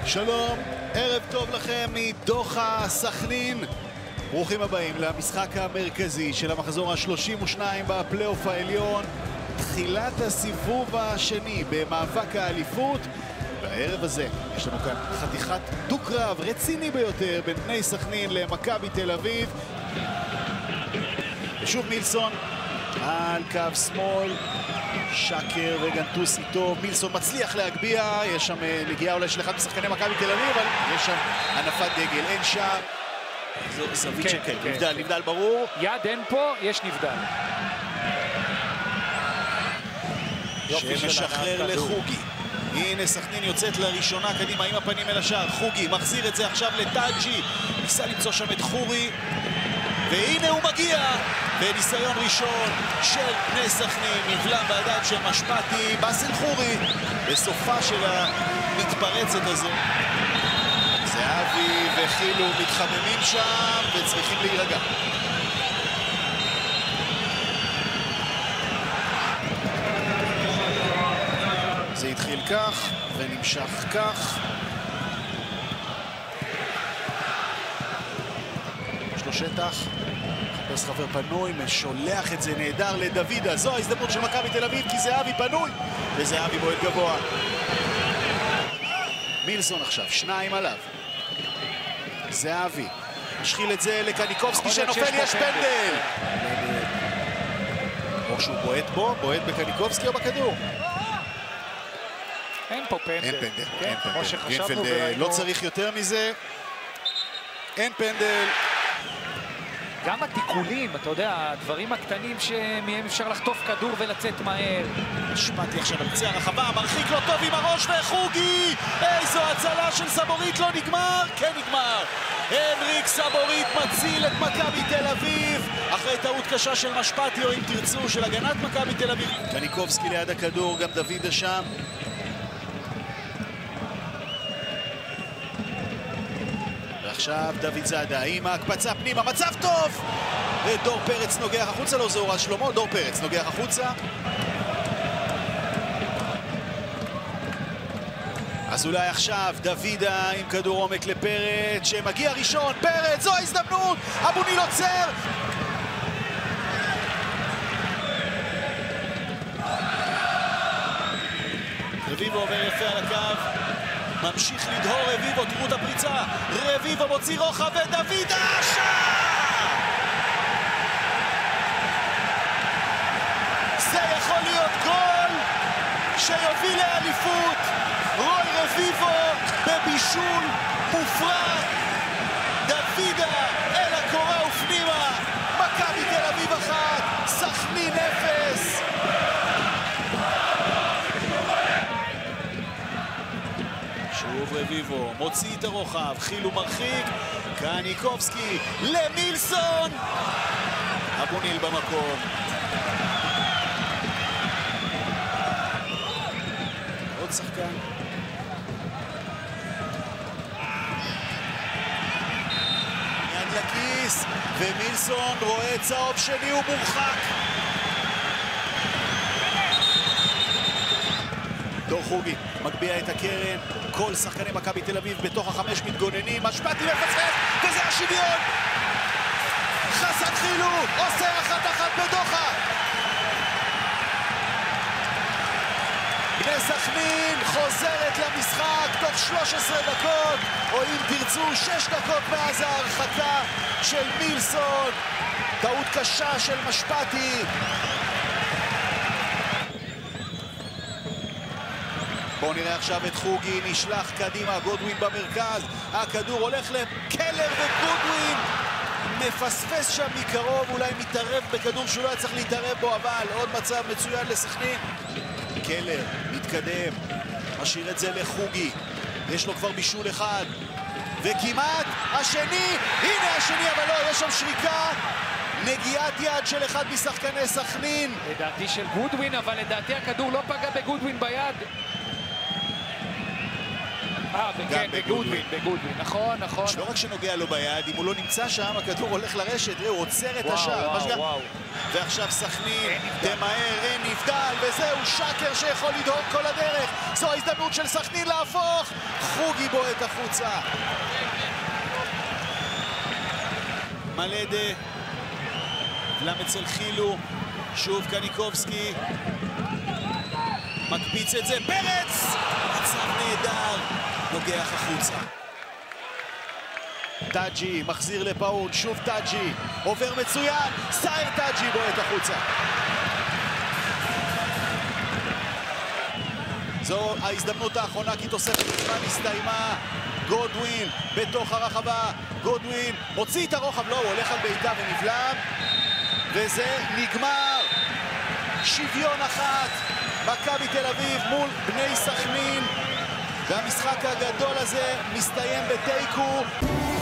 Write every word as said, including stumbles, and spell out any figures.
שלום, ערב טוב לכם מדוחה, סכנין. ברוכים הבאים למשחק המרכזי של המחזור ה-שלושים ושתיים בפלייאוף העליון. תחילת הסיבוב השני במאבק האליפות. בערב הזה יש לנו כאן חתיכת דו-קרב רציני ביותר בין בני סכנין למכבי תל אביב. ושוב מילסון על קו שמאל, שקר וגנטוס איתו. מילסון מצליח להגביע, יש שם נגיעה אולי של אחד משחקני מכבי תל אביב, אבל יש שם הנפת דגל, אין שער. זו זווית של כן, נבדל, נבדל ברור. יד אין פה, יש נבדל. שמשחרר לחוגי. הנה סכנין יוצאת לראשונה קדימה עם הפנים אל השער. חוגי מחזיר את זה עכשיו לטאג'י, ניסה למצוא שם את חורי, והנה הוא מגיע בניסיון ראשון של בני סכנין, נבלם בידיים של משפטי. באסל חורי בסופה של המתפרצת הזו. זהבי וחילו מתחממים שם וצריכים להירגע. זה התחיל כך ונמשך כך. יש לו שטח, חפש חבר פנוי, משולח את זה נהדר לדוידה. זו ההזדמנות של מכבי תל אביב כי זהבי פנוי וזהבי בועט גבוה. מילסון עכשיו, שניים עליו. זהבי משחיל את זה לקניקובסקי שנופל, יש פנדל. או שהוא בועט בו, בועט בקניקובסקי או בכדור? אין פה פנדל. אין פנדל, כן, אין כמו פנדל. שחשבנו גרינפלד וראינו. לא צריך יותר מזה. אין פנדל. גם התיקולים, אתה יודע, הדברים הקטנים שמהם אפשר לחטוף כדור ולצאת מהר. משפטי עכשיו על קצה הרחבה, מרחיק לו טוב עם הראש וחוגי! איזו הצלה של סבורית, לא נגמר? כן נגמר! הנריק סבורית מציל את מכבי תל אביב אחרי טעות קשה של משפטי, או אם תרצו של הגנת מכבי תל אביב. קניקובסקי ליד הכדור, גם דוידה שם. ועכשיו דוד זאדה עם ההקפצה פנימה, מצב טוב! ודור פרץ נוגח החוצה, לא זה אורז שלמה, דור פרץ נוגח החוצה. אז אולי עכשיו דוידה עם כדור עומק לפרץ שמגיע ראשון, פרץ, זו ההזדמנות! אבוניל עוצר! רביבו עובר יפה על הקו, ממשיך לדהור רביבו, תראו את הפריצה, רביבו מוציא רוחב ודוידה שער! זה יכול להיות גול שיוביל לאליפות. רוי רביבו בבישול מופרע, דוידה אל הקורה ופנימה. מכבי תל אביב אחת, סכנין אפס. שוב רביבו מוציא את הרוחב, חילו מרחיק, קניקובסקי למילסון, אבוניל במקום. עוד שחקן. יד לכיס, ומילסון רואה צהוב שני, הוא מורחק. דור חוגי מגביע את הקרן, כל שחקני מכבי תל אביב בתוך החמש מתגוננים, משפטי מפספס, וזה השוויון! חסן חילו עושה אחת אחת בדוחה. בני סכנין חוזרת למשחק תוך שלוש עשרה דקות, או אם תרצו שש דקות מאז ההרחקה של מילסון. טעות קשה של משפטי. בואו נראה עכשיו את חוגי, נשלח קדימה, גודווין במרכז, הכדור הולך לקלר וגודווין מפספס שם מקרוב, אולי מתערב בכדור שהוא לא היה צריך להתערב בו, אבל עוד מצב מצוין לסכנין. קלר מתקדם, משאיר את זה לחוגי, יש לו כבר בישול אחד, וכמעט השני, הנה השני, אבל לא, יש שם שריקה, נגיעת יד של אחד משחקני סכנין. לדעתי של גודווין, אבל לדעתי הכדור לא פגע בגודווין ביד. אה, כן, בגודווין, בגודווין, נכון, נכון. לא רק שנוגע לו ביד, אם הוא לא נמצא שם, הכדור הולך לרשת, הוא עוצר את וואו, השער. וואו, וואו. ועכשיו סכנין, תמהר, אין נבדל, וזהו שקר שיכול לדהור כל הדרך. זו ההזדמנות של סכנין להפוך. חוגי בועט החוצה. מלדה, למצל חילו, שוב קניקובסקי. מקפיץ את זה, פרץ! מצב נהדר, נוגח החוצה. טאג'י מחזיר לפאון, שוב טאג'י, עובר מצוין, סאיר טאג'י בועט החוצה. זו ההזדמנות האחרונה כי תוספת הזמן הסתיימה. גודווין בתוך הרחבה, גודווין מוציא את הרוחב, לא, הוא הולך על בעיטה ונבלם, וזה נגמר. שוויון אחת, מכבי תל אביב מול בני סכנין, והמשחק הגדול הזה מסתיים בתיקו.